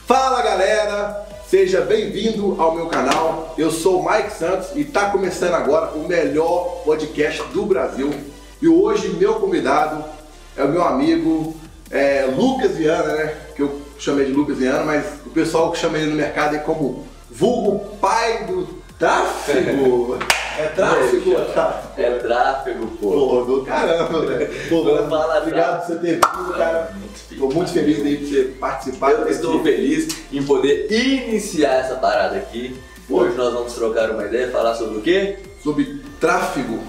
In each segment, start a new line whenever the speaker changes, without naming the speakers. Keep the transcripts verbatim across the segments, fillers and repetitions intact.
Fala galera, seja bem-vindo ao meu canal. Eu sou o Mike Santos e está começando agora o melhor podcast do Brasil. E hoje meu convidado é o meu amigo é, Lucas Viana, né? Que eu chamei de Lucas Viana, mas o pessoal que chama ele no mercado é como vulgo pai do tráfego. É tráfego?
É, é tráfego, pô.
Pô, do caramba, velho. Pô, obrigado por você ter vindo, cara. Estou muito feliz aí por você participar.
Eu estou feliz em poder iniciar essa parada aqui. Hoje nós vamos trocar uma ideia, falar sobre o quê?
Sobre tráfego.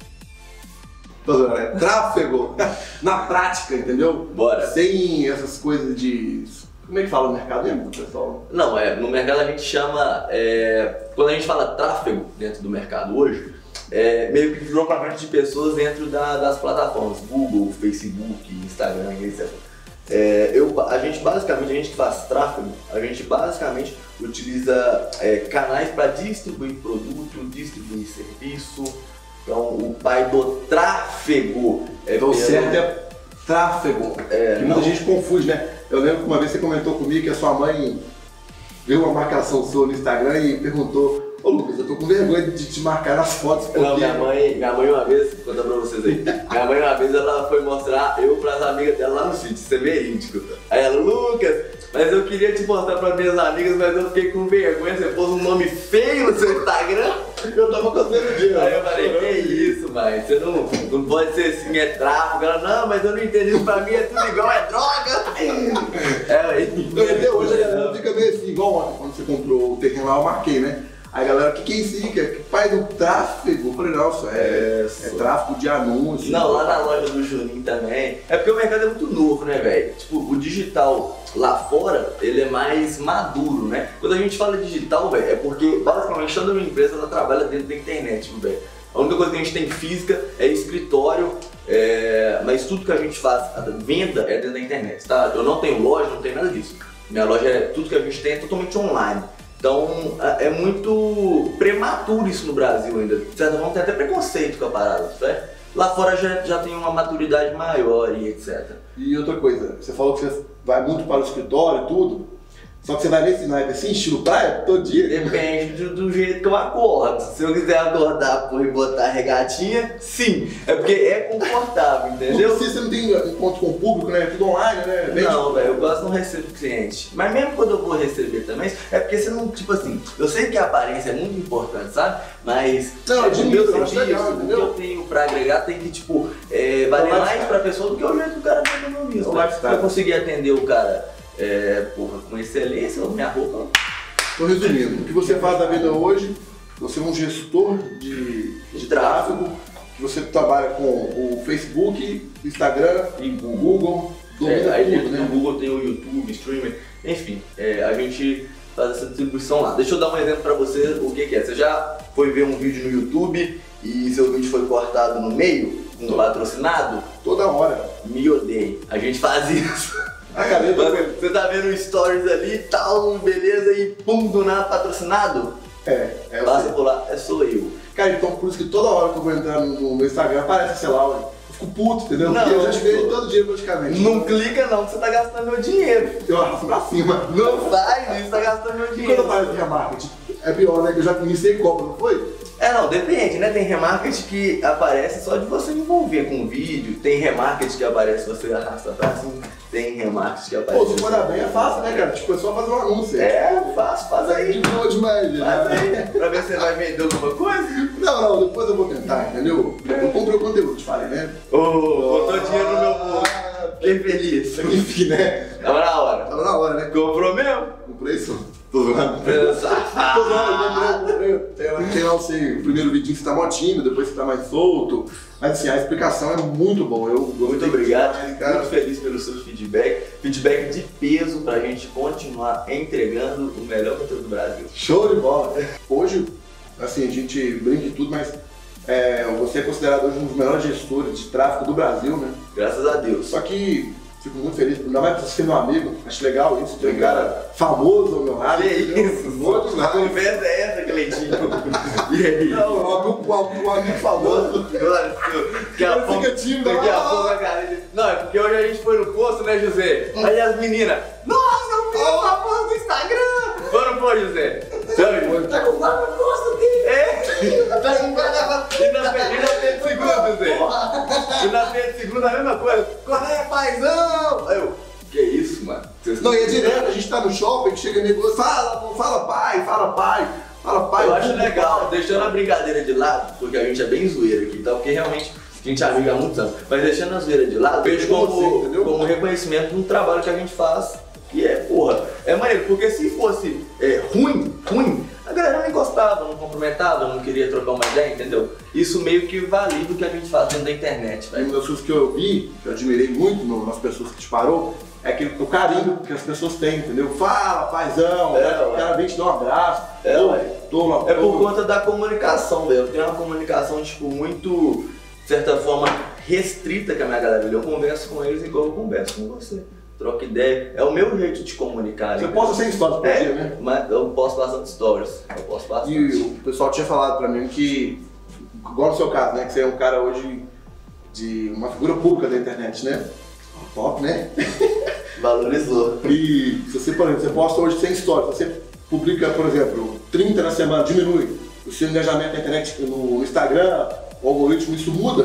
É tráfego na prática, entendeu?
Bora.
Sem essas coisas de... Como é que fala no mercado mesmo, pessoal?
Não, é, no mercado a gente chama... É, quando a gente fala tráfego dentro do mercado hoje, é meio que deslocamento de pessoas dentro da, das plataformas Google, Facebook, Instagram, etcétera. É, eu, a gente basicamente, a gente que faz tráfego, a gente basicamente utiliza é, canais para distribuir produto, distribuir serviço. Então o pai do tráfego é
então, certo é tráfego,
é,
que muita gente confunde, né? Eu lembro que uma vez você comentou comigo que a sua mãe viu uma marcação sua no Instagram e perguntou: ô Lucas, eu tô com vergonha de te marcar nas fotos porque...
Não, minha mãe, minha mãe uma vez, vou contar pra vocês aí, minha mãe uma vez ela foi mostrar eu pras amigas dela lá no sítio, isso é verídico. Aí ela, Lucas, mas eu queria te mostrar pras minhas amigas, mas eu fiquei com vergonha, você pôs um nome feio no seu Instagram.
Eu tava fazendo dia.
Aí eu falei, que isso, mãe, você não, não pode ser assim, é tráfico. Ela, não, mas eu não entendi, isso pra mim é tudo igual, é droga. É, aí.
Até hoje a galera fica meio assim, igual ontem, quando você comprou o terreno lá, eu marquei, né? Aí a galera, o que, que é isso aí? Que é pai do tráfego? Eu falei, não, isso é, é tráfego de anúncios.
Não, lá na loja do Juninho também. É porque o mercado é muito novo, né, velho? Tipo, o digital lá fora, ele é mais maduro, né? Quando a gente fala digital, velho, é porque basicamente toda uma empresa ela trabalha dentro da internet, velho. A única coisa que a gente tem física é escritório, é... mas tudo que a gente faz, a venda é dentro da internet, tá? Eu não tenho loja, não tenho nada disso. Minha loja é, tudo que a gente tem é totalmente online. Então é muito prematuro isso no Brasil ainda. De certa forma tem até preconceito com a parada, certo? Lá fora já, já tem uma maturidade maior e etcétera.
E outra coisa, você falou que você vai muito para o escritório e tudo, só que você vai nesse naipe assim, estilo praia, todo dia?
Depende do, do jeito que eu acordo. Se eu quiser acordar por e botar a regatinha, sim. É porque é confortável, entendeu?
Porque você não tem encontro com o público, né? Tudo online, né? Bem
não, velho, eu gosto de não receber cliente. Mas mesmo quando eu vou receber também, é porque você não, tipo assim, eu sei que a aparência é muito importante, sabe? Mas
não,
é,
de
o
mim,
meu
eu acho
serviço,
legal,
o que eu tenho pra agregar tem que, tipo, é, valer mais pra pessoa do que o jeito que o cara faz no meu
né?
Se eu conseguir atender o cara É, porra, com excelência, minha roupa.
Tô resumindo, o que você faz da vida hoje, você é um gestor de, de tráfego, que você trabalha com o Facebook, Instagram e Google,
é, aí
tudo,
tudo, né? No Google tem o YouTube, streamer, enfim, é, a gente faz essa distribuição lá. Deixa eu dar um exemplo pra você o que, que é. Você já foi ver um vídeo no YouTube e seu vídeo foi cortado no meio, um patrocinado?
Toda hora.
Me odeio. A gente faz isso.
Ah, cara, eu tô...
Você tá vendo stories ali e tal, beleza, e pum, do nada patrocinado?
É, é
passa por lá, é sou eu.
Cara, então por isso que toda hora que eu vou entrar no meu Instagram aparece, sei lá, eu fico puto, entendeu?
Não,
porque eu já te vejo todo dia praticamente.
Não clica não, que você tá gastando meu dinheiro.
Eu arrasto pra cima.
Não faz isso, tá gastando meu
E
dinheiro.
quando eu falo de remarketing, é pior, né? Que eu já iniciei compra, não foi?
É, não, depende, né? Tem remarketing que aparece só de você envolver com o vídeo, tem remarketing que aparece você arrasta pra cima, tem remarketing que aparece...
Pô, se for bem é fácil, né, cara? Tipo, é só fazer um anúncio.
É, fácil, faz aí.
De boa demais, né?
Faz aí, pra ver se você vai vender alguma coisa.
Não, não, depois eu vou tentar, entendeu? Eu comprei o conteúdo, te falei, né?
Ô, oh, botou dinheiro no meu bolso. Fiquei feliz.
Enfim, né?
Tava na hora.
Tava na hora, né?
Comprou mesmo?
Comprei isso. Tô zoando.
Safado.
Tô zoando, comprei, comprei. Tem lá o seu o primeiro vídeo que você tá mó tímido, depois você tá mais solto. Mas assim, a explicação é muito boa. Eu
muito obrigado,
demais, cara.
Muito feliz pelo seu feedback. Feedback de peso pra gente continuar entregando o melhor conteúdo do Brasil.
Show de bola. Hoje, assim, a gente brinca e tudo, mas é, você é considerado hoje um dos melhores gestores de tráfego do Brasil, né?
Graças a Deus.
Só que fico muito feliz, ainda mais por você ser meu amigo, acho legal isso, tem um cara famoso ao meu lado.
Que isso?
Outros
A conversa é essa, Cleitinho. E aí?
Não, o amigo, o amigo famoso.
Daqui a pouco,
fica tímido,
daqui a
ah!
pouco a cara... Não, é porque hoje a gente foi no posto, né, José? Aí as meninas, nossa, eu vi o famoso do foi, José? Sabe?
Tá com barba na costa dele.
É? Tá com barba. E na Pedro Segunda, José? E na Pedro Segunda a mesma coisa. Qual é, paizão? Aí eu, que isso, mano? Vocês
Não, e é direto, a gente tá no shopping, chega nego, fala, fala pai, fala pai, fala pai.
Eu acho legal, deixando a brincadeira de lado, porque a gente é bem zoeiro aqui, tá? Porque realmente a gente é amigo há muitos anos. Mas deixando a zoeira de lado, vejo como,
você,
como reconhecimento de um trabalho que a gente faz. E é, porra, é maneiro, porque se fosse é, ruim, ruim, a galera não encostava, não cumprimentava, não queria trocar uma ideia, entendeu? Isso meio que valida o que a gente faz dentro da internet,
Uma
velho.
das coisas que eu vi, que eu admirei muito no- nas pessoas que disparou, é aquele, o carinho que as pessoas têm, entendeu? Fala, paizão,
É,
o cara vem te dar um abraço,
É,
ou,
ué.
toma,
É por
toma.
conta da comunicação, velho. Eu tenho uma comunicação, tipo, muito, de certa forma, restrita com a minha galera. Eu converso com eles igual eu converso com você. Troca ideia. É o meu jeito de comunicar.
Você
né?
posta cem histórias por
É,
dia, né?
mas eu posto bastante stories. Eu posto bastante.
E o pessoal tinha falado pra mim que, igual no seu caso, né? Que você é um cara hoje de uma figura pública da internet, né? Top, né?
Valorizou.
E se você, por exemplo, você posta hoje cem stories, você publica, por exemplo, trinta na semana, diminui o seu engajamento na internet, no Instagram, o algoritmo, isso muda?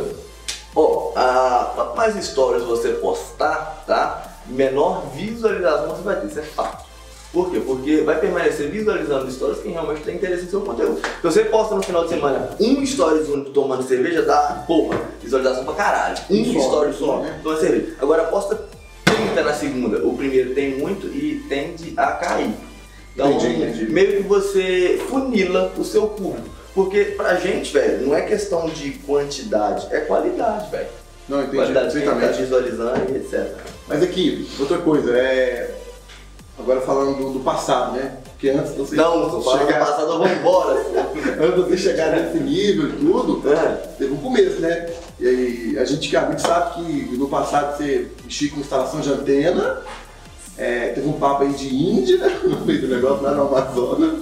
Ó, a- quanto mais stories você postar, tá? Menor visualização você vai ter, isso é fato. Por quê? Porque vai permanecer visualizando stories quem realmente tem interesse no seu conteúdo. Se você posta no final de semana um stories único tomando cerveja, dá, porra, visualização pra caralho. Um
Só,
stories
só,
só,
né?
tomando cerveja. Agora posta trinta na segunda, o primeiro tem muito e tende a cair. Então,
Entendi, entendi.
meio que você funila o seu público. Porque pra gente, velho, não é questão de quantidade, é qualidade, velho.
Não, entendi
Qualidade de quem tá
perfeitamente.
visualizando e etcétera.
Mas aqui, outra coisa, é. Agora falando do, do passado, né? Porque antes de você
Não, tô falando
chegar,
passado, eu vou embora.
antes de você chegar nesse nível e tudo,
É.
teve um começo, né? E aí, a gente que amigo sabe que no passado você mexia com instalação de antena, é, teve um papo aí de Índia, no meio do negócio lá no Amazonas.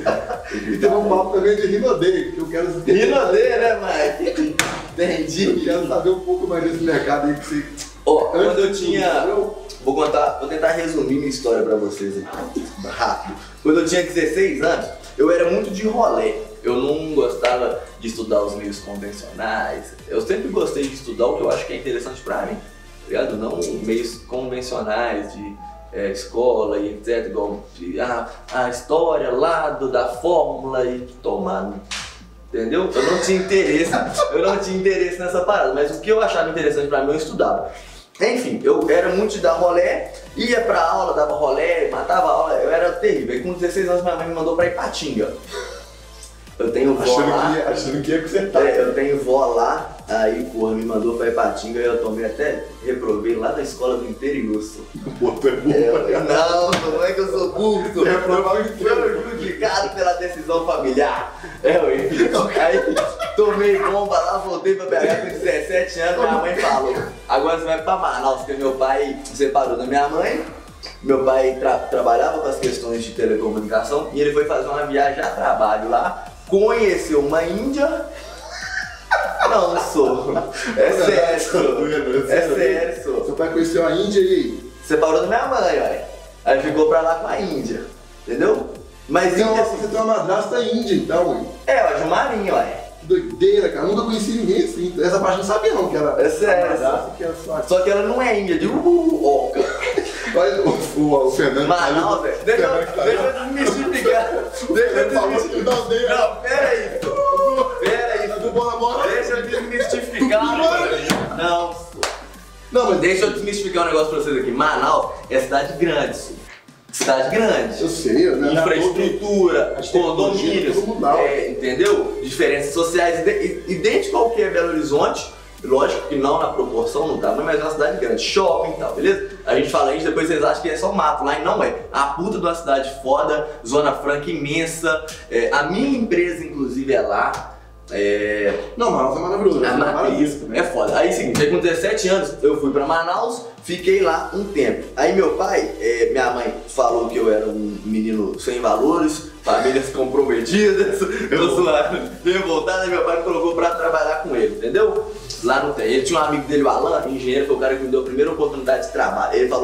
E teve um papo também de Rinodê, que eu quero saber.
Rinodê, né, Mike?
Eu
Entendi.
quero saber um pouco mais desse mercado aí que você.
Ó, quando eu
Antes de
tinha.
tudo, entendeu?
Vou contar, vou tentar resumir minha história pra vocês aqui. Rápido. Quando eu tinha dezesseis anos, eu era muito de rolê. Eu não gostava de estudar os meios convencionais. Eu sempre gostei de estudar o que eu acho que é interessante pra mim, tá ligado? Não meios convencionais de é, escola e etcétera. Igual de, ah, a história lá do, da fórmula e tomando. Entendeu? Eu não tinha interesse, eu não tinha interesse nessa parada, mas o que eu achava interessante pra mim eu estudava. Enfim, eu era muito de dar rolê, ia pra aula, dava rolê, matava a aula, eu era terrível. E com dezesseis anos minha mãe me mandou pra Ipatinga. Eu tenho vó
Achando
lá,
que, ia- achando que ia consertar.
é, eu tenho vó lá, aí porra, me mandou pra Ipatinga e eu tomei até, reprovei lá da escola do interior. Só.
Pô, tu é burro,
É,
pra caralho.
não, não é que eu sou burro, sou
Você reprovava o
Foi
inteiro.
prejudicado pela decisão familiar. É, ué. Aí tomei bomba lá, voltei pra B H com dezessete anos, minha mãe falou, agora você vai pra Manaus, porque meu pai separou da minha mãe. Meu pai tra trabalhava com as questões de telecomunicação e ele foi fazer uma viagem a trabalho lá, conheceu uma índia. Não, sou. É sério, sou. É sério, sou.
Seu pai conheceu a Índia e aí?
Separou da minha mãe, olha. Aí ficou pra lá com a Índia. Entendeu? Mas
Então,
Índia,
você tem uma madrasta índia, então, ué.
é, ó, Jumarinho, olha.
Que doideira, cara. Eu nunca conheci ninguém assim. Essa parte eu não sabia não, que era
É sério,
a madrasta, que era só...
Só que ela não é índia, de uh, oca.
Olha o, o, o Fernando.
Manaus, velho. Deixa, eu- deixa eu desmistificar. Deixa eu
Ele falou que
desmistificar.
não deu.
Não, pera aí. Pera aí.
Do Bora Bora.
Deixa eu desmistificar. Não,
Não, mas
deixa eu desmistificar um negócio pra vocês aqui. Manaus é cidade grande, senhor. Cidade grande.
eu sei, né?
Infraestrutura,
As tecnologias,
condomínios,
tudo mudava.
é, entendeu? Diferenças sociais ide- idêntico ao que é Belo Horizonte, lógico que não na proporção, no tamanho, mas é uma cidade grande, shopping e tal, beleza? A gente fala isso, depois vocês acham que é só mato, lá e não é. A puta de uma cidade foda, zona franca imensa, é, a minha empresa inclusive é lá. É,
Não, Manaus é maravilhoso.
a
é
matriz
maravilhoso, né?
é foda. Aí, seguinte, aí com dezessete anos eu fui pra Manaus, fiquei lá um tempo. Aí meu pai, é, minha mãe falou que eu era um menino sem valores, famílias comprometidas, eu sou revoltado, aí meu pai me colocou pra trabalhar com ele, entendeu? Lá no tem. Ele tinha um amigo dele, o Alan, engenheiro, foi o cara que me deu a primeira oportunidade de trabalho. Ele falou,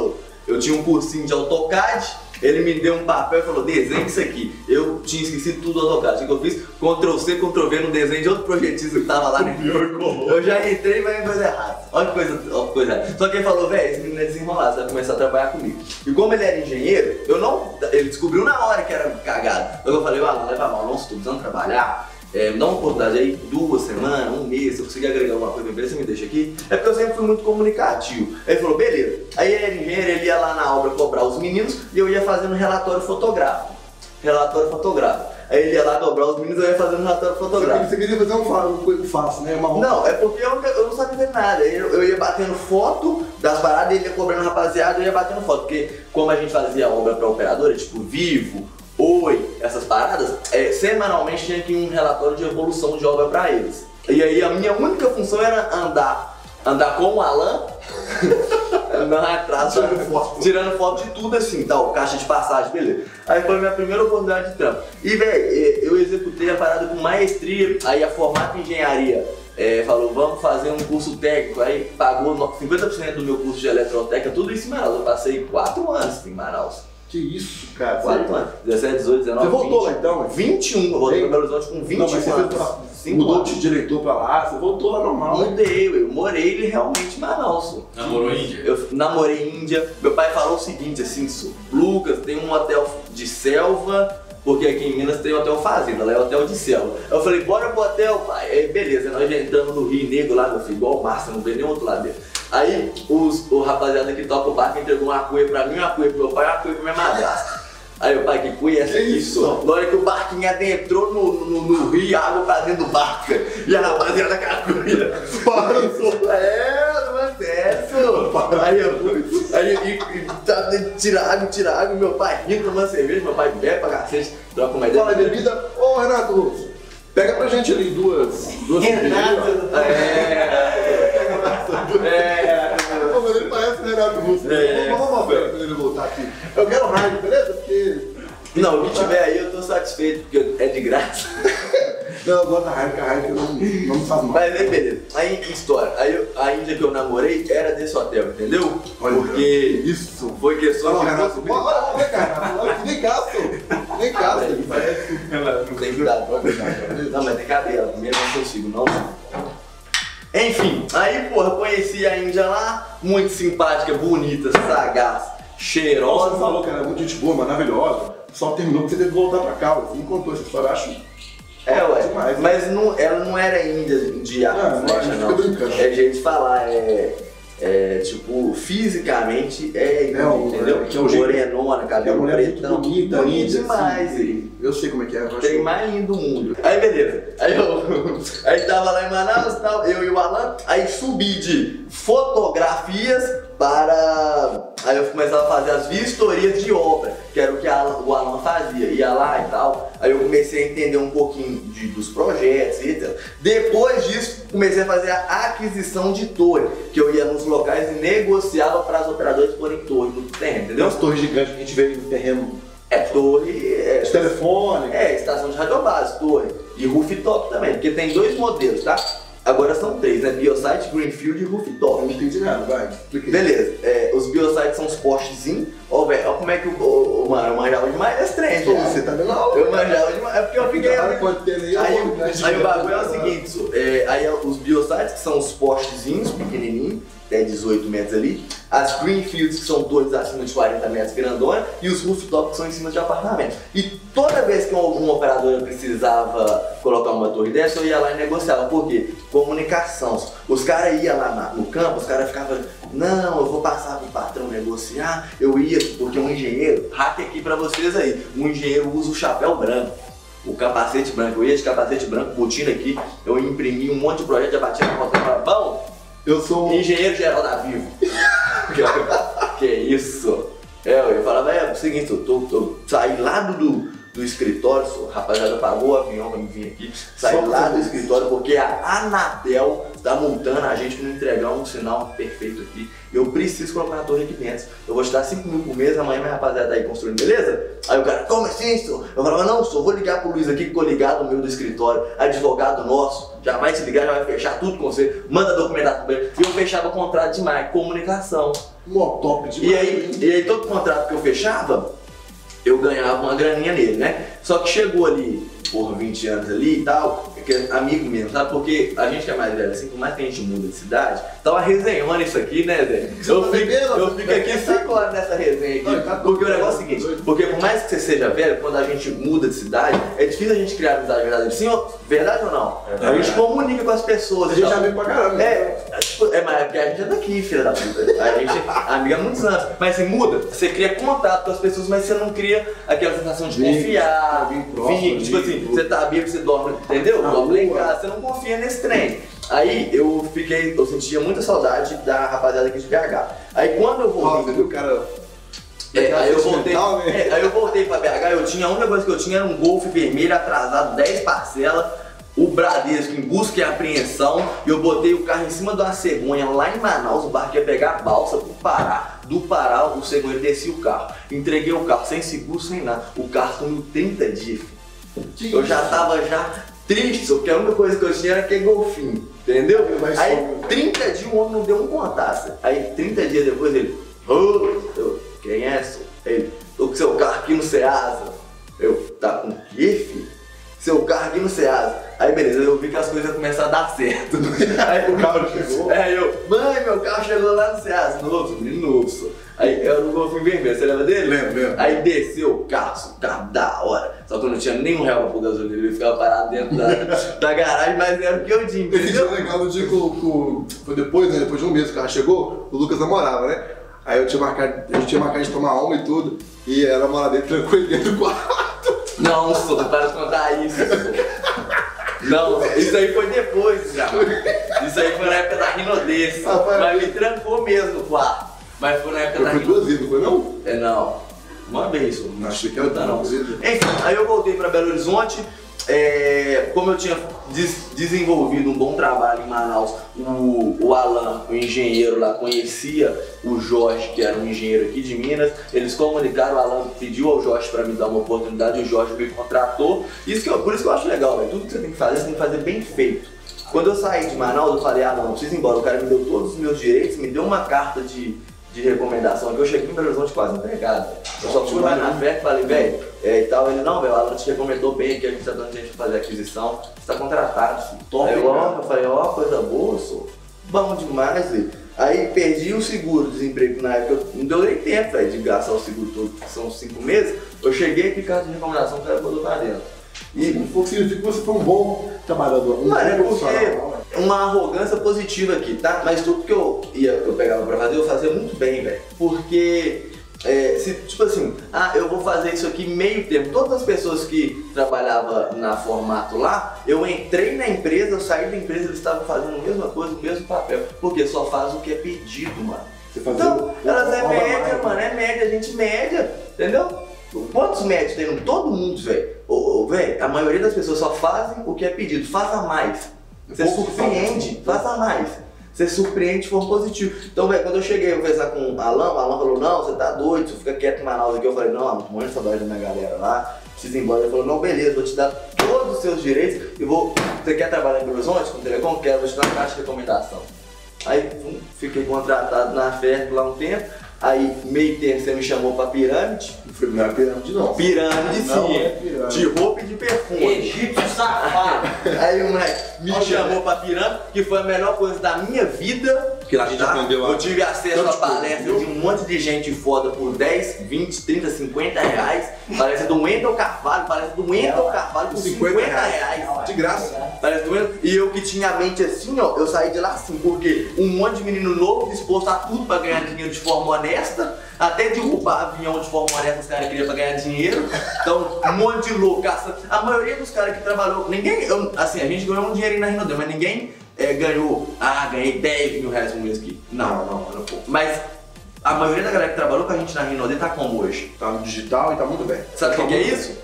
eu tinha um cursinho de AutoCAD. Ele me deu um papel e falou, desenhe isso aqui. Eu tinha esquecido tudo do AutoCAD. O que eu fiz? Control C, Control V no desenho de outro projetista que tava lá. Né? Eu já entrei e vai em coisa errada. Olha que coisa, olha que coisa errada. Só que ele falou, velho, esse menino é desenrolado, você vai começar a trabalhar comigo. E como ele era engenheiro, eu não. Ele descobriu na hora que era cagado. Então eu falei, ah, não leva mal, não, se tô precisando trabalhar. É, me dá uma oportunidade aí, duas semanas, um mês, se eu conseguir agregar alguma coisa na empresa, você me deixa aqui. É porque eu sempre fui muito comunicativo. Aí ele falou, beleza. Aí ele era engenheiro, ele ia lá na obra cobrar os meninos e eu ia fazendo relatório fotográfico. Relatório fotográfico. Aí ele ia lá cobrar os meninos e eu ia fazendo relatório fotográfico.
Você queria fazer um coisa fácil, né? Uma roupa.
Não, é porque eu, eu não sabia ver nada. Eu, eu ia batendo foto das paradas, ele ia cobrando rapaziada, eu ia batendo foto. Porque como a gente fazia obra pra operadora, tipo Vivo, Oi, essas paradas, é, semanalmente tinha que ir um relatório de evolução de obra pra eles. E aí a minha única função era andar, andar com o Alan, andando atrás, tirando foto. tirando foto de tudo assim, tal, caixa de passagem, beleza. Aí foi a minha primeira oportunidade de trampo. E velho, eu executei a parada com maestria, aí a Formato em Engenharia é, falou, vamos fazer um curso técnico, aí pagou cinquenta por cento do meu curso de eletrotécnica, tudo isso em Manaus. Eu passei quatro anos em Manaus.
Que isso, cara.
quatro anos. dezessete, dezoito, dezenove,
Você voltou
vinte,
lá então?
vinte e um, eu voltei pra Belo Horizonte com vinte e um
não, mas
anos.
Você mudou de diretor pra lá, você voltou lá normal.
Mudei, eu morei ele realmente em Manaus.
Namorou Índia?
Eu namorei Índia. Meu pai falou o seguinte, assim, Lucas, tem um hotel de selva, porque aqui em Minas tem hotel fazenda, lá é hotel de selva. Eu falei, bora pro hotel, pai. Aí, beleza, nós já entramos no Rio Negro lá, meu filho, igual o Márcio, não vê nem outro lado dele. Aí os, o rapaziada que toca o barco entregou uma cuia pra mim, uma cuia pro meu pai e uma cuia pra minha madrasta. Aí o pai, que cuia é essa aqui?
Isso?
Na hora que o barquinho adentrou no, no, no rio, a água pra dentro do barco. E a rapaziada com a cuia. É, não é certo. Aí eu fui, aí eu, e, tá, tira água, tira água, meu pai rindo tomando cerveja, meu pai bebe pra cacete, troca uma ideia.
Fala bebida, ô Renato Russo, pega pra gente ali duas. duas
Renato, é.
É, Pô, mas ele parece o Renato Russo.
É.
Vamos uma fera quando ele voltar aqui. Eu quero rádio, beleza? Porque.
Não, o que tiver aí eu tô satisfeito, porque é de graça.
Não, eu gosto da rádio, porque a rádio não, não me faz mal.
Mas aí, beleza. Aí, história. Aí, eu, a Índia que eu namorei era desse hotel, entendeu?
Olha,
porque
isso.
foi questão
Olha,
de
Renato, vem cá, vem cá, Renato. Vem cá, só. Vem cá,
Ah,
ele parece.
Tem que cuidado, pode cuidar. Não, mas tem cabelo, primeiro não consigo, não. Enfim, aí, porra, conheci a Índia lá, muito simpática, bonita, sagaz, cheirosa.
Você falou que era muito gente boa, maravilhosa. Só terminou porque você teve que voltar pra cá. Você me contou essa história, eu acho.
É, ué,
demais, né?
mas não, ela não era índia de arte,
Não, não,
flecha,
não,
não.
fica brincando.
É jeito de falar, é, é tipo, fisicamente é índia,
É, o-
entendeu?
é, que é o jeito-
Morenona,
É
cabelo
uma mulher muito
pretão,
bonita,
bonita
índia,
demais,
assim,
ele.
Eu sei como é que é. Eu acho
Tem
que-
mais lindo do mundo. Aí beleza, aí eu aí tava lá em Manaus, tal, eu e o Alan, aí subi de fotografias para. Aí eu começava a fazer as vistorias de obra, que era o que a, o Alan fazia, ia lá e tal. Aí eu comecei a entender um pouquinho de, dos projetos e etcétera. Depois disso, comecei a fazer a aquisição de torre, que eu ia nos locais e negociava para as operadoras porem torre no terreno,
Tem
entendeu?
umas torres gigantes que a gente vê no terreno.
É torre. É,
De telefone.
é, estação de radiobase, torre. E rooftop também, porque tem dois modelos, tá? Agora são três, né? Biosite, Greenfield e
Eu
rooftop.
não entendi nada, vai. Explica aí.
Beleza, é, os biosites são os postezinhos. Ó, velho, ó como é que o, o, o mano, eu manjava demais desse trem,
Pô,
viado.
Você tá dando aula.
Eu manjava demais, é porque eu fiquei...
Trabalho com antena aí,
Aí,
eu vou-
aí o bagulho é o seguinte, so, é, aí os biosites, que são os postezinhos, pequenininhos, até dezoito metros ali, as greenfields, que são torres acima de quarenta metros grandona, e os rooftops, que são em cima de apartamento. E toda vez que uma operadora precisava colocar uma torre dessa, eu ia lá e negociava. Por quê? Comunicação. Os caras iam lá na, no campo, os caras ficavam, não, eu vou passar pro patrão negociar, eu ia, porque um engenheiro, hack aqui pra vocês aí, um engenheiro usa o chapéu branco. O capacete branco, eu ia de capacete branco, botina aqui, eu imprimi um monte de projeto, já batia na porta e falava, bom,
Eu sou.
engenheiro geral da Vivo. que isso? É, eu falava, é, é o seguinte, eu tô, tô, saí lá do, do escritório, só, a rapaziada pagou o avião pra me vir aqui, sair lá do escritório, porque a Anatel tá multando a gente pra não entregar um sinal perfeito aqui. Eu preciso colocar na torre aqui dentro. Eu vou te dar cinco mil por mês, amanhã minha rapaziada tá aí construindo, beleza? Aí o cara, como assim, senhor? Eu falava, não, senhor, vou ligar pro Luiz aqui, que ficou ligado no meu do escritório, advogado nosso, já vai se ligar, já vai fechar tudo com você, manda documentação pra ele. E eu fechava contrato de marca, comunicação.
Mó top demais.
E aí, e aí todo contrato que eu fechava, eu ganhava uma graninha nele, né? Só que chegou ali, por vinte anos ali e tal, que é amigo mesmo, sabe? Porque a gente que é mais velho assim, por mais que a gente muda de cidade, tá uma resenhona isso aqui, né, Zé? Eu fico, eu fico aqui cinco horas nessa resenha aqui, porque o negócio é o seguinte, porque por mais que você seja velho, quando a gente muda de cidade, é difícil a gente criar amizade verdadeira. Sim, verdade ou não? É, a gente comunica com as pessoas.
A gente é amigo pra caramba.
É, é, mas é porque a gente é daqui, filha da puta. A gente é amiga há muitos anos. Mas assim, muda, você cria contato com as pessoas, mas você não cria aquela sensação de confiar. Vir, tipo assim, você tá bêbado, você dorme, entendeu? Dorme lá em casa, você não confia nesse trem. Aí eu fiquei, eu sentia muita saudade da rapaziada aqui de B H. Aí quando eu voltei.
Nossa, viu, cara?
É, aí, eu voltei, é, aí eu voltei pra B H, eu tinha, a única coisa que eu tinha era um Golf vermelho atrasado, dez parcelas, o Bradesco em busca e apreensão, e eu botei o carro em cima de uma cegonha lá em Manaus, o barco ia pegar a balsa pro Pará. Do Pará, o cegonha descia o carro. Entreguei o carro sem seguro, sem nada. O carro sumiu trinta dias, filho. Eu já tava já triste, porque a única coisa que eu tinha era aquele golfinho, entendeu? Aí trinta dias o homem não deu um contato. Aí trinta dias depois ele, ô, oh, quem é, senhor? Ele, tô com seu carro aqui no Ceasa. Eu, tá com o quê, filho? Seu carro aqui no Ceasa. Aí beleza, eu vi que as coisas começaram a dar certo. Aí o carro chegou. Aí eu, mãe, meu carro chegou lá no Ceasa. Novo, menino novo, senhor. Aí era o golfinho vermelho, você lembra dele?
Lembro, lembro.
Aí desceu o carro, o carro da hora. Só que eu não tinha nenhum real pra pôr gasolina, ele ficava parado dentro da, da garagem, mas era o que eu tinha, entendeu?
Foi legal no dia que o. Foi depois, né? Depois de um mês que o carro chegou, o Lucas namorava, né? Aí eu tinha marcado, a gente tinha marcado de tomar uma e tudo, e a namorada dele trancou ele dentro do quarto.
Não, só para de contar isso. Não, isso aí foi depois já. Isso aí foi na época da Rinodesse. Ah, mas me trancou mesmo no quarto. Mas foi na época
foi,
da
Foi duas vezes, não foi não?
É, não. Uma vez só.
Não achei que era
não.
duas vezes.
Enfim, aí eu voltei pra Belo Horizonte. É, como eu tinha des desenvolvido um bom trabalho em Manaus, o, o Alan, o engenheiro lá, conhecia o Jorge, que era um engenheiro aqui de Minas. Eles comunicaram, o Alan pediu ao Jorge para me dar uma oportunidade, o Jorge me contratou. Isso que eu, por isso que eu acho legal, véio. Tudo que você tem que fazer, você tem que fazer bem feito. Quando eu saí de Manaus, eu falei, ah não, não preciso ir embora. O cara me deu todos os meus direitos, me deu uma carta de, de recomendação, que eu cheguei em Belo Horizonte quase empregado. Eu só fui lá na festa e falei, velho, é, e tal. Ele, não, velho, o Alan te recomendou bem aqui, a gente tá dando gente pra fazer aquisição, você tá contratado, filho. Top, aí eu, ó, eu falei, ó, coisa boa, sou bom demais, velho. Aí perdi o seguro, desemprego na época, não deu nem tempo, velho, de gastar o seguro todo, que são cinco meses. Eu cheguei aqui, carta de recomendação, o cara botou pra dentro.
E o que significa que você foi um bom trabalhador, um
Mano, é
bom
porque
profissional.
uma arrogância positiva aqui, tá? Mas tudo que eu, ia, eu pegava pra fazer, eu fazia muito bem, velho. Porque, é, se, tipo assim, ah, eu vou fazer isso aqui meio tempo. Todas as pessoas que trabalhavam na formato lá, eu entrei na empresa, eu saí da empresa, eles estavam fazendo a mesma coisa, o mesmo papel. Porque só faz o que é pedido, mano.
Você fazia
Então, elas é média,
mais,
mano, é média, a gente média, entendeu? Quantos médicos tem? Todo mundo, velho. Velho, a maioria das pessoas só fazem o que é pedido. Faça mais. Você surpreende, faça mais. Você surpreende de forma positiva. Então, velho, quando eu cheguei a conversar com o Alan, o Alan falou, não, você tá doido, você fica quieto em Manaus aqui. Eu falei, não, Alan, morrendo de saudade da minha galera lá, preciso ir embora. Ele falou, não, beleza, vou te dar todos os seus direitos e vou... Você quer trabalhar em Belo Horizonte com o Telecom? Quero, vou te dar uma caixa de recomendação. Aí, pum, fiquei contratado na F E R P lá um tempo. Aí, meio tempo, você me chamou pra pirâmide.
Não era pirâmide, não.
Pirâmide,
não
sim.
É pirâmide.
De roupa e de perfume.
Egípcio safado.
Aí o moleque me
Olha,
chamou pra pirâmide, que foi a melhor coisa da minha vida.
Que lá a gente aprendeu a...
Eu tive acesso
Tanto
a palestra
coisa,
de um monte de gente foda por dez, vinte, trinta, cinquenta reais. Palestra do Wendel Carvalho, palestra do Wendel Carvalho por cinquenta reais.
De graça.
Palestra do Wendel. E eu que tinha a mente assim, ó, eu saí de lá assim, porque um monte de menino novo disposto a tudo pra ganhar dinheiro de forma honesta. Até derrubar avião de forma honesta, os caras queriam pra ganhar dinheiro. Então, um monte de louco. A maioria dos caras que trabalhou, ninguém, eu, assim, a gente ganhou um dinheirinho na Rinodê, mas ninguém é, ganhou, ah, ganhei dez mil reais por mês aqui. Não, não, não, não. Mas a maioria da galera que trabalhou com a gente na Rinodê tá como hoje?
Tá no digital e tá muito bem.
Sabe o que, que é isso?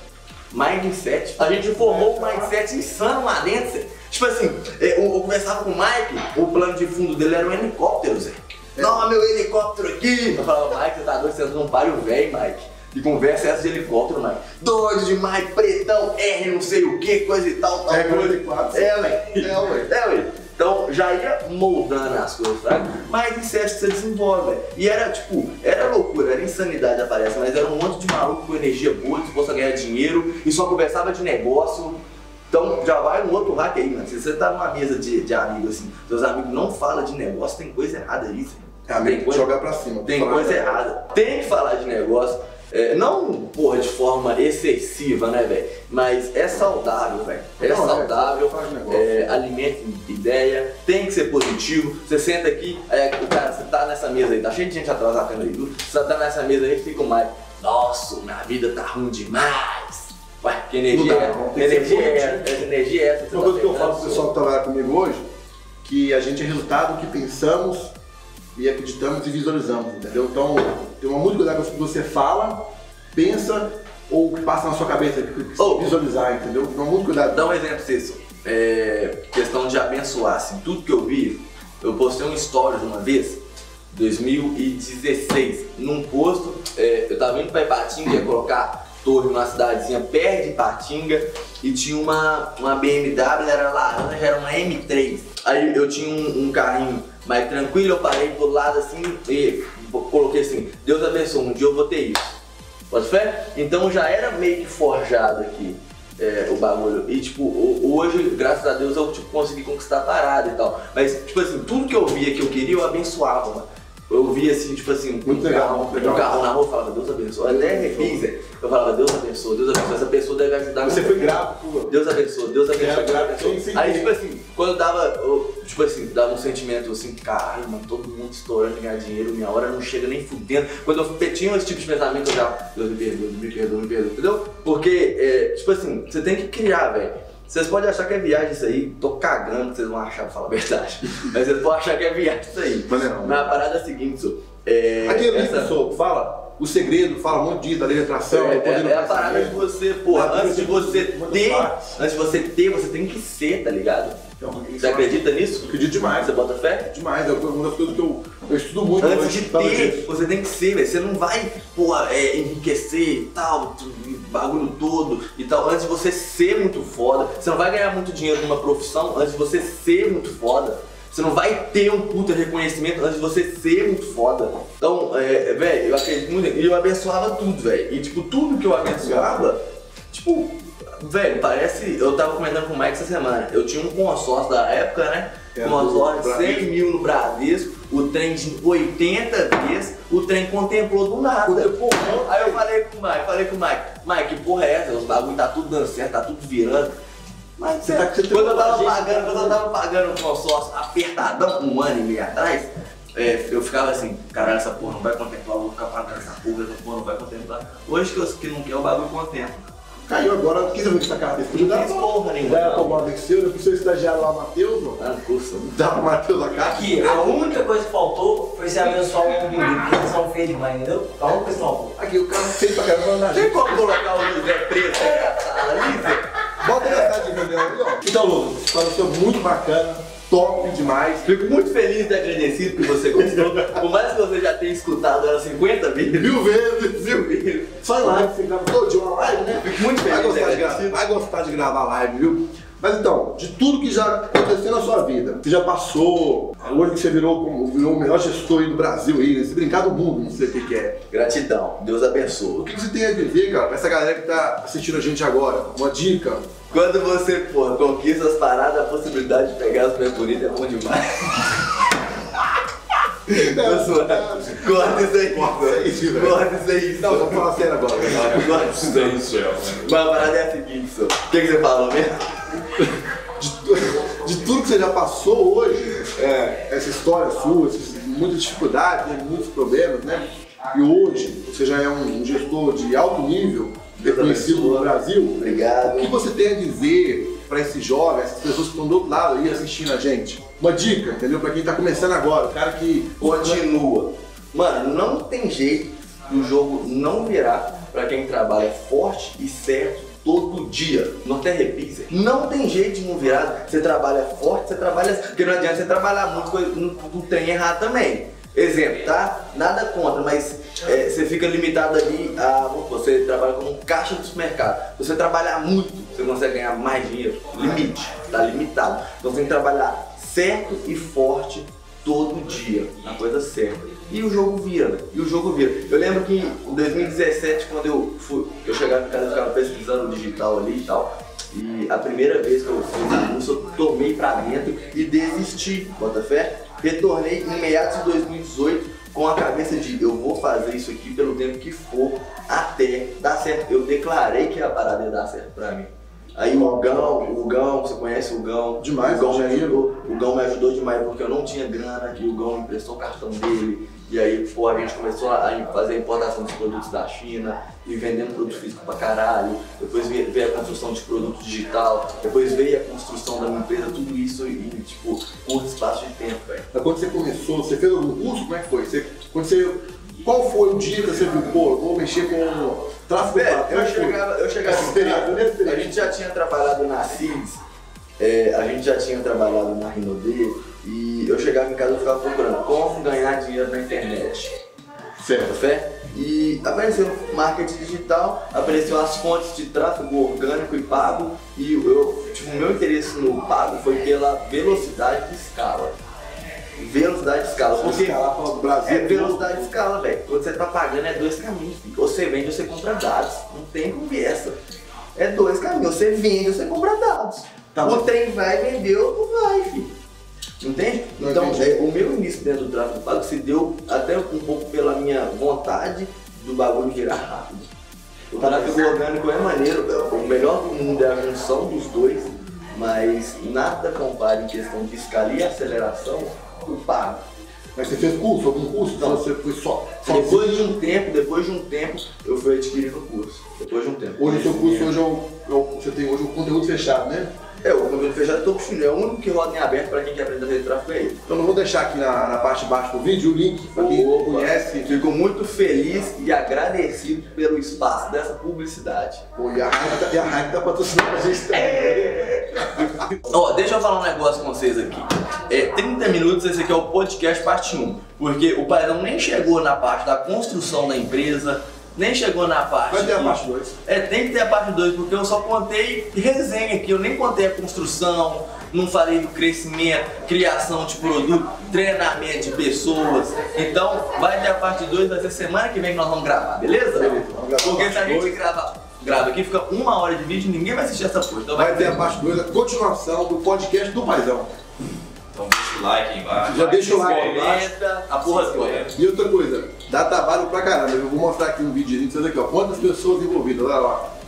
mindset. A gente formou um mindset insano lá dentro, Zé. Tipo assim, eu, eu conversava com o Mike, o plano de fundo dele era um helicóptero, Zé. É. Não, meu helicóptero aqui! Eu falava, Mike, você tá doido, você não pare o velho, Mike. E conversa essa de helicóptero, Mike. Doido demais, pretão, R, não sei o que, coisa e tal, tal
é,
coisa.
É,
velho.
É, ué.
É, ué. Então já ia moldando as coisas, sabe? Mas isso é que você desenvolve, velho. E era tipo, era loucura, era insanidade aparece, mas era um monte de maluco com energia boa, disposto a ganhar dinheiro e só conversava de negócio. Então já vai um outro hack aí, mano. Se você tá numa mesa de, de amigos assim, seus amigos não falam de negócio, tem coisa errada aí, assim.
É, tem coisa, jogar pra cima.
Tem coisa errada. Tem que falar de negócio. É, não, porra, de forma excessiva, né, velho? Mas é saudável, velho. É não, saudável, é, é, alimenta ideia, tem que ser positivo. Você senta aqui, é, cara, você tá nessa mesa aí, tá cheio de gente atrás da câmera aí, viu? Você tá nessa mesa aí, fica mais, nossa, minha vida tá ruim demais. Ué, que energia é essa? Energia é essa? Energia é essa?
Uma coisa que eu falo pro pessoal que trabalha comigo hoje, que a gente é resultado do que pensamos e acreditamos e visualizamos, entendeu? Então, tem uma muito cuidado com o que você fala, pensa ou passa na sua cabeça, oh, visualizar, entendeu? Então, muito cuidado.
Dá um exemplo pra vocês, é, questão de abençoar, assim, tudo que eu vi, eu postei um stories uma vez, dois mil e dezesseis, num posto, é, eu tava indo pra Ipatinga, ia colocar torre numa cidadezinha perto de Ipatinga e tinha uma, uma B M W, era laranja, era uma M três. Aí eu tinha um, um carrinho mais tranquilo, eu parei do lado assim e coloquei assim, Deus abençoe, um dia eu vou ter isso. Pode fé? Então já era meio que forjado aqui é, o bagulho. E tipo, hoje, graças a Deus, eu tipo, consegui conquistar a parada e tal. Mas tipo assim, tudo que eu via que eu queria, eu abençoava, mano. Eu via assim, tipo assim,
muito um legal,
carro, legal. Um carro na rua, eu falava, Deus abençoe. Até repisa, eu falava, Deus abençoe, Deus abençoe, essa pessoa deve ajudar.
Você foi grato, pô.
Deus abençoe, Deus abençoe, Deus abençoe.
Sim, sim,
aí,
sim.
tipo assim, quando dava, eu, tipo assim, dava um sentimento assim, caralho, mano, todo mundo estourando, ganhar dinheiro, minha hora não chega nem fudendo. Quando eu tinha esse tipo de pensamento, eu já, Deus me perdoa, me perdoa, me perdoa, entendeu? Porque, é, tipo assim, você tem que criar, velho. Vocês podem achar que é viagem isso aí, tô cagando que vocês vão achar, pra falar a verdade. Mas vocês podem achar que é viagem isso aí. Mas, não, Mas a parada é a seguinte, senhor. É,
Aquele
essa...
livro, senhor, fala o segredo, fala um monte disso, da lei de atração.
É, é, é a parada de você, porra, antes de você ter, antes de você ter, você tem que ser, tá ligado?
Então,
você acredita nisso?
Eu acredito demais.
Você bota fé?
Demais, é uma das coisas que eu, eu estudo muito.
Antes de ter, você tem que ser, velho. Você não vai, porra, é, enriquecer e tal, bagulho todo e tal, antes de você ser muito foda. Você não vai ganhar muito dinheiro numa profissão antes de você ser muito foda. Você não vai ter um puta reconhecimento antes de você ser muito foda. Então, é, velho, eu acredito muito. E eu abençoava tudo, velho. E, tipo, tudo que eu abençoava, tipo, velho, parece. Eu tava comentando com o Mike essa semana. Eu tinha um consórcio da época, né? É, consórcio de cem mil no Bradesco, o trem de oitenta vezes, o trem contemplou do nada. Aí eu falei com o Mike, falei com o Mike, Mike, que porra é essa? Os bagulho tá tudo dando certo, tá tudo virando. Mas você, tá, você quando, eu tava pagando, quando eu tava pagando o consórcio apertadão, um ano e meio atrás, é, eu ficava assim, caralho, essa porra não vai contemplar, eu vou ficar pagando essa porra, essa porra não vai contemplar. Hoje que eu que não quer, o bagulho contempla.
Caiu agora, o que você vai destacar desse? Podia dar
porra nenhuma.
Era pra uma venceu, pro seu estagiário lá, Matheus, mano.
Ah, curso.
Dá pro Matheus a cara?
Aqui, a única coisa que faltou foi se abençoar o mundo bonito, porque eles são feios demais, entendeu? A única coisa que faltou.
Aqui, o cara fez pra caramba na gente.
Tem como colocar o José preto ali, Zé?
Bota essa de reunião ali, ó. Então, Lucas, história foi muito bacana, top demais.
Fico muito feliz e agradecido que você gostou. Por mais que você já tenha escutado ela cinquenta vezes.
Mil vezes.
Mil vezes.
Só em live, você grava todo dia uma live, né?
Fico muito feliz.
Vai gostar, de gravar, vai gostar de gravar live, viu? Mas então, de tudo que já aconteceu na sua vida, que já passou, hoje que você virou, como, virou o melhor gestor aí do Brasil, aí, se brincar do mundo, não sei o que, que é.
Gratidão, Deus abençoe.
O que você tem a dizer, cara, pra essa galera que tá assistindo a gente agora? Uma dica?
Quando você, porra, conquista as paradas, a possibilidade de pegar as mulheres bonitas é bom demais. Corta isso aí.
Corta isso aí.
Corta isso aí.
Não, vamos falar sério agora.
Corta isso aí, céu. Mas a parada é a seguinte, só. O que, que você falou mesmo?
De, de tudo que você já passou hoje, é, essa história sua, essas, muitas dificuldades, né, muitos problemas, né? E hoje você já é um gestor de alto nível, reconhecido no Brasil.
Obrigado.
O que você tem a dizer para esses jovens, essas pessoas que estão do outro lado aí assistindo a gente? Uma dica, entendeu? Para quem tá começando agora, o cara que
continua. Mano, não tem jeito do jogo não virar para quem trabalha forte e certo todo dia. No Terra Pizza não tem jeito de não virar. Você trabalha forte, você trabalha. Porque não adianta você trabalhar muito no, no trem errado também. Exemplo, tá? Nada contra, mas é, você fica limitado ali a. Você trabalha como um caixa do supermercado. Se você trabalhar muito, você consegue ganhar mais dinheiro. Limite, tá limitado. Então você tem que trabalhar certo e forte todo dia, na coisa certa. E o jogo vira, e o jogo vira. Eu lembro que em dois mil e dezessete, quando eu fui, eu chegava em casa e ficava pesquisando o digital ali e tal. E a primeira vez que eu fiz anúncio, eu tomei pra dentro e desisti, bota fé. Retornei em meados de dois mil e dezoito com a cabeça de eu vou fazer isso aqui pelo tempo que for até dar certo. Eu declarei que a parada ia dar certo pra mim. Aí o Gão, o Gão, você conhece o Gão?
Demais,
o Gão me ajudou, o Gão me ajudou demais porque eu não tinha grana e o Gão me emprestou o cartão dele. E aí, pô, a gente começou a fazer a importação dos produtos da China e vendendo produto físico pra caralho. Depois veio, veio a construção de produto digital, depois veio a construção da minha empresa, tudo isso em, tipo, curto espaço de tempo, velho.
Mas quando você começou, você fez algum curso? Como é que foi? Você, quando você, qual foi o dia que você viu, pô, eu vou mexer com tráfego pago?
Eu chegava, eu chegava em a gente já tinha trabalhado na Cids, é, a gente já tinha trabalhado na Rinode e eu chegava em casa e ficava procurando como ganhar dinheiro na internet.
Certo.
Fé? E apareceu marketing digital, apareceu as fontes de tráfego orgânico e pago e eu, tipo, o meu interesse no pago foi pela velocidade de escala. Velocidade de escala, porque
escalar para o Brasil,
é velocidade de escala, velho. Quando você tá pagando é dois caminhos, filho. Ou você vende ou você compra dados, não tem conversa. É dois caminhos, você vende ou você compra dados.
Tá
o
bom.
trem vai vender ou não vai, filho. Entende?
Não
Então,
entendi.
é, o meu início dentro do tráfego pago se deu até um pouco pela minha vontade do bagulho virar rápido. O tráfego orgânico é maneiro, o melhor do mundo é a junção dos dois, mas nada compara em questão de escala e aceleração o pago.
Mas você fez curso, algum curso? Então você foi só? só
Depois de um tempo, depois de um tempo, eu fui adquirir o curso. Depois de um tempo.
Hoje o seu curso hoje é o, é o- você tem hoje o conteúdo fechado, né?
É, o conteúdo fechado é top filho, é o único que roda em aberto para quem quer aprender a fazer tráfego é ele.
Então eu vou deixar aqui na, na parte de baixo do vídeo o link para quem não
Opa.
conhece.
Fico muito feliz e agradecido pelo espaço dessa publicidade.
Pô, e a Raik tá, e a Raik tá patrocinando a gente também.
Ó, deixa eu falar um negócio com vocês aqui. É, trinta minutos, esse aqui é o podcast parte um. Porque o Paizão nem chegou na parte da construção da empresa, nem chegou na parte.
Vai ter a
que-
parte dois.
É, tem que ter a parte dois, porque eu só contei resenha aqui, eu nem contei a construção, não falei do crescimento, criação de produto, treinamento de pessoas. Então, vai ter a parte dois, vai ser semana que vem que nós vamos gravar, beleza?
Beleza, vamos gravar a
Porque se a
parte
gente
dois.
grava, grava aqui, fica uma hora de vídeo, ninguém vai assistir essa porra. Então
Vai ter a parte dois, a continuação do podcast do Paizão.
Então deixa o like aí embaixo.
Já deixa o like aí embaixo.
Comenta a porra toda.
E outra coisa, dá trabalho pra caramba. Eu vou mostrar aqui um vídeo pra vocês aqui, ó. Quantas pessoas envolvidas, olha lá.